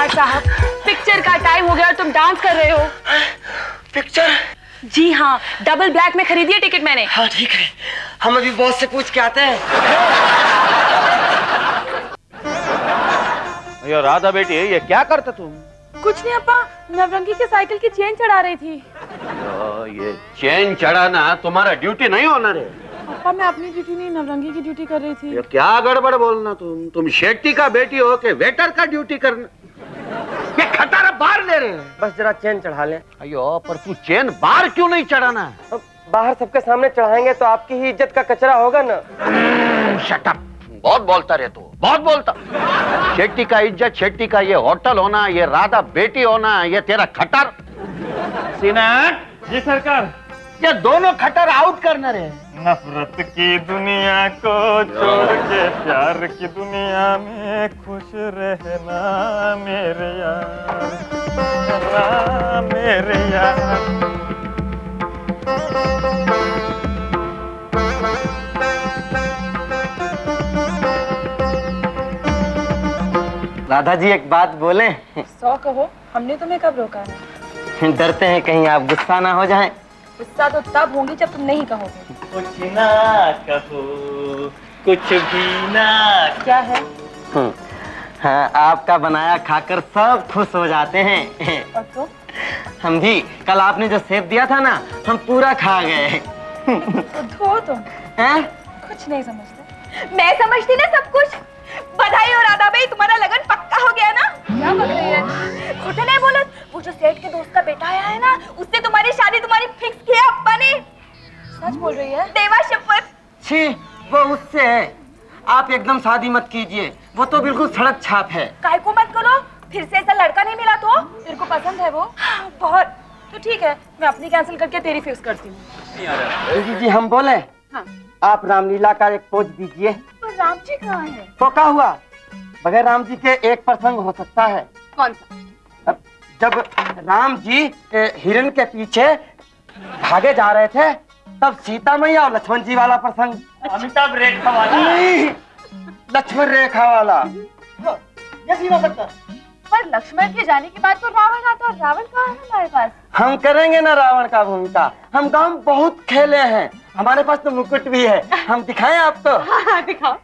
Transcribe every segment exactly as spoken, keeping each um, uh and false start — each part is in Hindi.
जमींदार साहब, पिक्चर का टाइम हो गया और तुम डांस कर रहे हो। पिक्चर? जी हाँ, डबल ब्लैक में खरीदी है टिकट मैंने। हाँ ठीक है, हम अभी बॉस से पूछ के आते हैं। ये राधा बेटी, ये क्या करते तुम? कुछ नहीं अपा, नवरंगी के साइकिल की चेन चढ़ा रही थी। तो ये चेन चढ़ाना तुम्हारा ड्यूटी नहीं होना रे। अपा मैं अपनी ड्यूटी नहीं, नवरंगी की ड्यूटी कर रही थी। ये क्या गड़बड़ बोलना तुम? तुम शेट्टी का बेटी हो के वेटर का ड्यूटी करना? ये खटारा बाहर ले रहे हैं। बस जरा चेन चढ़ा ले। अयो पर तू चेन बाहर क्यों नहीं चढ़ाना? बाहर सबके सामने चढ़ाएंगे तो आपकी ही इज्जत का कचरा होगा ना। शट अप, बहुत बोलता रे तू, बहुत बोलता। शेट्टी का इज्जत, शेट्टी का ये होटल होना, ये राधा बेटी होना, ये तेरा खटर। सीना जी सरकार, ये दोनों खटर आउट करना रे। नफरत की दुनिया को छोड़ के प्यार की दुनिया में खुश रहना मेरे यार, रहना मेरे यार। राधा जी एक बात बोले? सौ कहो, हमने तुम्हें कब रोका है? डरते हैं कहीं आप गुस्सा ना हो जाएं। गुस्सा तो तब होंगी जब तुम नहीं कहोगे। कुछ ना कहो, कुछ भी ना। क्या है? हाँ, आपका बनाया खाकर सब खुश हो जाते हैं। और तो? हम भी कल आपने जो सेब दिया था ना, हम पूरा खा गए। तो तुम हैं? कुछ नहीं समझते। मैं समझती ना सब कुछ। बधाई हो राधा भाई, तुम्हारा लगन पक्का हो गया ना। क्या बक रही है? खोटे नहीं बोलो, वो जो सेठ के दोस्त का बेटा आया है ना, उससे तुम्हारी शादी तुम्हारी फिक्स की है अप्पा ने। सच बोल रही है? देवा शपथ। छी, वो उससे है। आप एकदम शादी मत कीजिए, वो तो बिल्कुल सड़क छाप है। काय को मत करो, फिर से ऐसा लड़का नहीं मिला तो? तेरे को पसंद है वो? बहुत। तो ठीक है, मैं अपनी कैंसिल करके तेरी फिक्स करती हूँ। जी जी हम बोले? हाँ। आप रामलीला का एक पोज दीजिए। तो राम जी कहाँ है? तो क्या हुआ, बगैर राम जी के एक प्रसंग हो सकता है। कौन सा? अब जब राम जी हिरण के पीछे भागे जा रहे थे, तब सीता मैया और लक्ष्मण जी वाला प्रसंग। अमिताभ रेखा वाला? नहीं, लक्ष्मण रेखा वाला। ये सीन हो सकता। पर लक्ष्मण के जाने के बाद तो रावण आता, और रावण कहाँ है हमारे पास? हम करेंगे ना रावण का भूमिका। हम काम बहुत खेले हैं, हमारे पास तो मुकुट भी है। हम दिखाएं आपको? हाँ, हाँ, दिखाओ।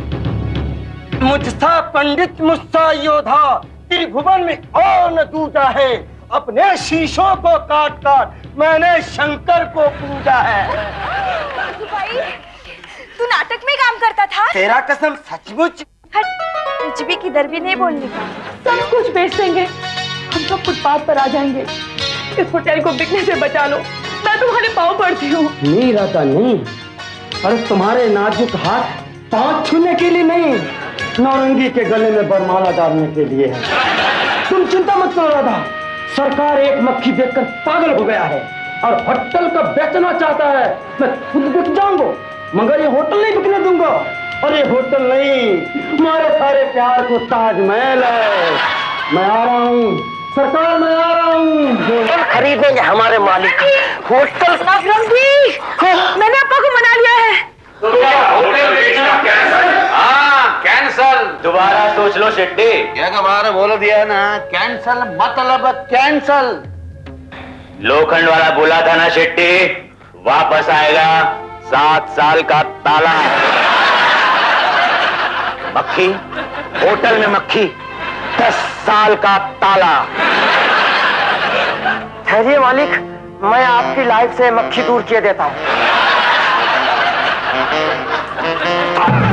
मुझसा पंडित मुझसा योधा, त्रिभुवन में और न दूजा है। अपने शीशों को काट काट मैंने शंकर को पूजा है। भाई, तू नाटक में काम करता था? तेरा कसम सचमुच। कुछ भी किधर भी नहीं बोलने का। सब कुछ बेच देंगे, हम सब फुटपाथ पर आ जाएंगे। इस होटल को बिकने से बचा लो, मैं तुम्हारे पाँव पड़ती हूँ। नहीं राधा नहीं, अरे तुम्हारे नाजुक हाथ पाँव छूने के लिए नहीं, नौरंगी के गले में बरमाला डालने के लिए है। तुम चिंता मत करो राधा, सरकार एक मक्खी देखकर पागल हो गया है और होटल का बेचना चाहता है। मैं खुद बिक जाऊंगा, मगर ये होटल नहीं बिकने दूंगा। और ये होटल नहीं, हमारे सारे प्यार को ताजमहल है। मैं आ रहा हूँ सरकार, मैं आ रहा हूँ। खरीदेंगे हमारे मालिक होटल। नवरंगी, मैंने आपा को मना लिया है। तो क्या होटल बेचना कैंसल? हाँ कैंसल। दोबारा सोच लो शेट्टी। क्या हमारा बोल दिया ना, कैंसल मतलब कैंसल। लोखंड वाला बोला था ना शेट्टी, वापस आएगा। सात साल का ताला। मक्खी, होटल में मक्खी, दस साल का ताला। ठहरिए मालिक, मैं आपकी लाइफ से मक्खी दूर किए देता हूँ।